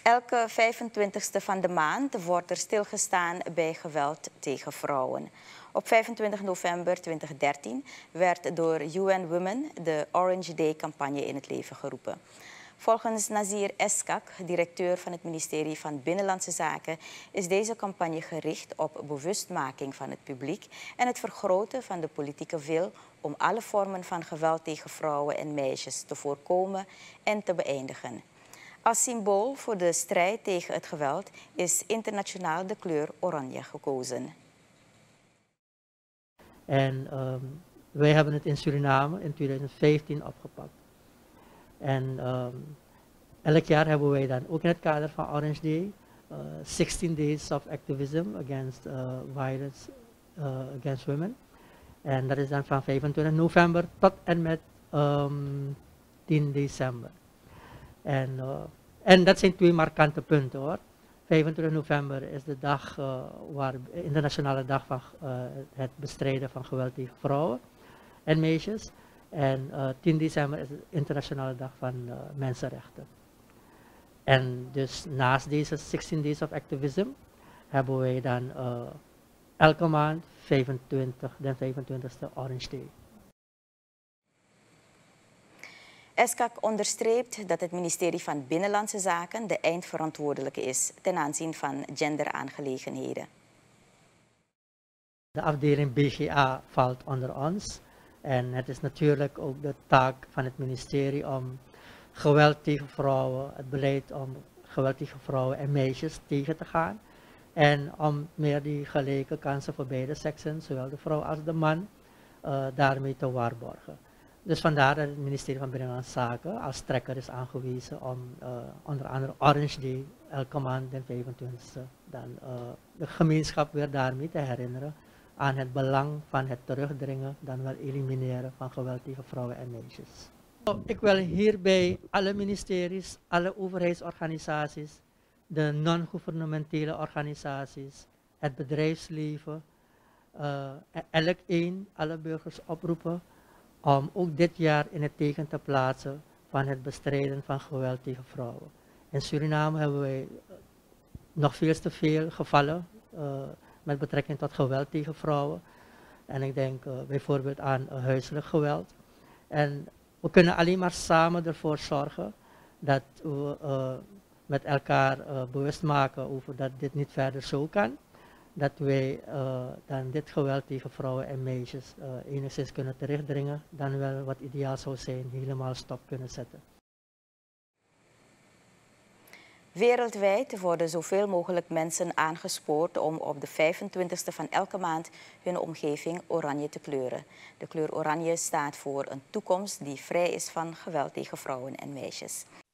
Elke 25e van de maand wordt er stilgestaan bij geweld tegen vrouwen. Op 25 november 2013 werd door UN Women de Orange Day-campagne in het leven geroepen. Volgens Nazir Eskak, directeur van het ministerie van Binnenlandse Zaken, is deze campagne gericht op bewustmaking van het publiek en het vergroten van de politieke wil om alle vormen van geweld tegen vrouwen en meisjes te voorkomen en te beëindigen. Als symbool voor de strijd tegen het geweld is internationaal de kleur oranje gekozen. En wij hebben het in Suriname in 2015 opgepakt. En elk jaar hebben wij dan ook in het kader van Orange Day 16 days of activism against violence against women. En dat is dan van 25 november tot en met 10 december. En dat zijn twee markante punten hoor. 25 november is de dag, internationale dag van het bestrijden van geweld tegen vrouwen en meisjes. En 10 december is de internationale dag van mensenrechten. En dus naast deze 16 days of activism hebben wij dan elke maand de 25e Orange Day. Eskak onderstreept dat het ministerie van Binnenlandse Zaken de eindverantwoordelijke is ten aanzien van genderaangelegenheden. De afdeling BGA valt onder ons en het is natuurlijk ook de taak van het ministerie om geweld tegen vrouwen, het beleid om geweld tegen vrouwen en meisjes tegen te gaan en om meer die gelijke kansen voor beide seksen, zowel de vrouw als de man, daarmee te waarborgen. Dus vandaar dat het ministerie van Binnenlandse Zaken als trekker is aangewezen om onder andere Orange Day elke maand de 25e dan de gemeenschap weer daarmee te herinneren aan het belang van het terugdringen, dan wel elimineren van geweld tegen vrouwen en meisjes. Ik wil hierbij alle ministeries, alle overheidsorganisaties, de non-gouvernementele organisaties, het bedrijfsleven, alle burgers oproepen om ook dit jaar in het teken te plaatsen van het bestrijden van geweld tegen vrouwen. In Suriname hebben wij nog veel te veel gevallen met betrekking tot geweld tegen vrouwen. En ik denk bijvoorbeeld aan huiselijk geweld. En we kunnen alleen maar samen ervoor zorgen dat we met elkaar bewust maken over dat dit niet verder zo kan. Dat wij dan dit geweld tegen vrouwen en meisjes enigszins kunnen terugdringen, dan wel wat ideaal zou zijn, helemaal stop kunnen zetten. Wereldwijd worden zoveel mogelijk mensen aangespoord om op de 25e van elke maand hun omgeving oranje te kleuren. De kleur oranje staat voor een toekomst die vrij is van geweld tegen vrouwen en meisjes.